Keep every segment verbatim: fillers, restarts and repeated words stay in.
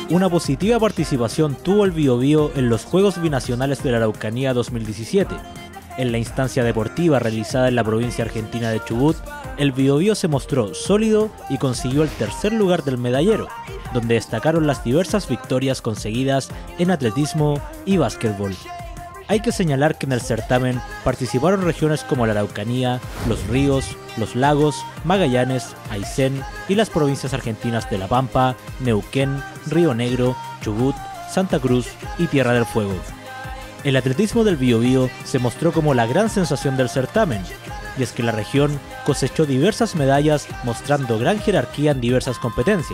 Una positiva participación tuvo el Biobío en los Juegos Binacionales de la Araucanía dos mil diecisiete. En la instancia deportiva realizada en la provincia argentina de Chubut, el Biobío se mostró sólido y consiguió el tercer lugar del medallero, donde destacaron las diversas victorias conseguidas en atletismo y básquetbol. Hay que señalar que en el certamen participaron regiones como la Araucanía, Los Ríos, Los Lagos, Magallanes, Aysén y las provincias argentinas de La Pampa, Neuquén, Río Negro, Chubut, Santa Cruz y Tierra del Fuego. El atletismo del Biobío se mostró como la gran sensación del certamen, y es que la región cosechó diversas medallas mostrando gran jerarquía en diversas competencias.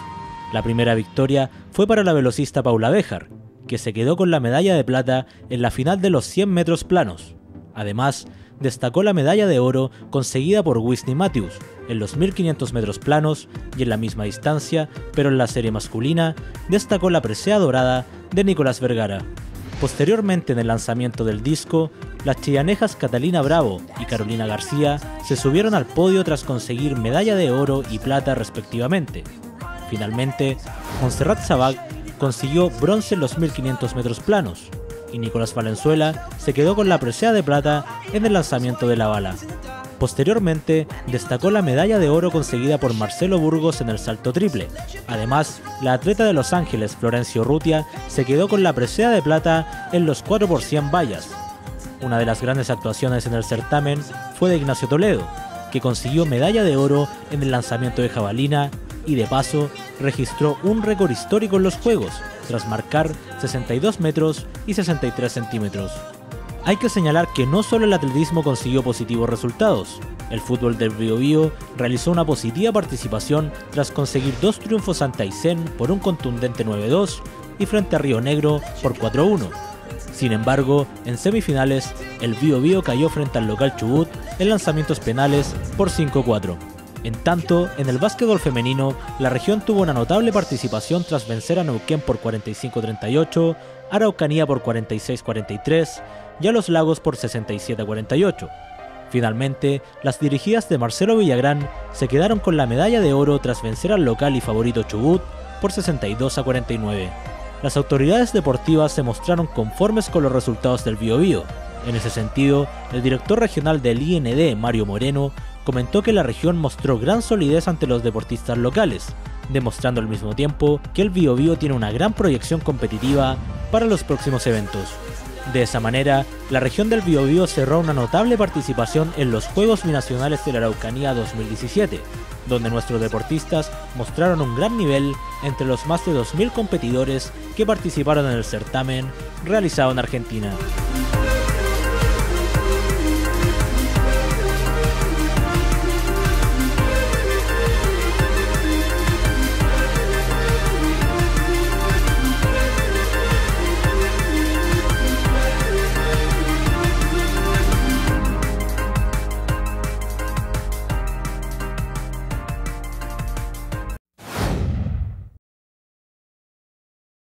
La primera victoria fue para la velocista Paula Béjar, que se quedó con la medalla de plata en la final de los cien metros planos. Además, destacó la medalla de oro conseguida por Whitney Matthews en los mil quinientos metros planos y en la misma distancia, pero en la serie masculina, destacó la presea dorada de Nicolás Vergara. Posteriormente, en el lanzamiento del disco, las chillanejas Catalina Bravo y Carolina García se subieron al podio tras conseguir medalla de oro y plata respectivamente. Finalmente, Montserrat Sabag consiguió bronce en los mil quinientos metros planos, y Nicolás Valenzuela se quedó con la presea de plata en el lanzamiento de la bala. Posteriormente, destacó la medalla de oro conseguida por Marcelo Burgos en el salto triple. Además, la atleta de Los Ángeles, Florencio Urrutia, se quedó con la presea de plata en los cuatro por cien vallas. Una de las grandes actuaciones en el certamen fue de Ignacio Toledo, que consiguió medalla de oro en el lanzamiento de jabalina y de paso registró un récord histórico en los Juegos, tras marcar sesenta y dos metros y sesenta y tres centímetros. Hay que señalar que no solo el atletismo consiguió positivos resultados. El fútbol del Biobío realizó una positiva participación tras conseguir dos triunfos ante Aysén por un contundente nueve dos y frente a Río Negro por cuatro uno. Sin embargo, en semifinales, el Biobío cayó frente al local Chubut en lanzamientos penales por cinco cuatro. En tanto, en el básquetbol femenino, la región tuvo una notable participación tras vencer a Neuquén por cuarenta y cinco treinta y ocho, Araucanía por cuarenta y seis cuarenta y tres y a Los Lagos por sesenta y siete cuarenta y ocho. Finalmente, las dirigidas de Marcelo Villagrán se quedaron con la medalla de oro tras vencer al local y favorito Chubut por sesenta y dos a cuarenta y nueve. Las autoridades deportivas se mostraron conformes con los resultados del Biobío. En ese sentido, el director regional del I N D, Mario Moreno, comentó que la región mostró gran solidez ante los deportistas locales, demostrando al mismo tiempo que el Biobío tiene una gran proyección competitiva para los próximos eventos. De esa manera, la región del Biobío cerró una notable participación en los Juegos Binacionales de la Araucanía dos mil diecisiete, donde nuestros deportistas mostraron un gran nivel entre los más de dos mil competidores que participaron en el certamen realizado en Argentina.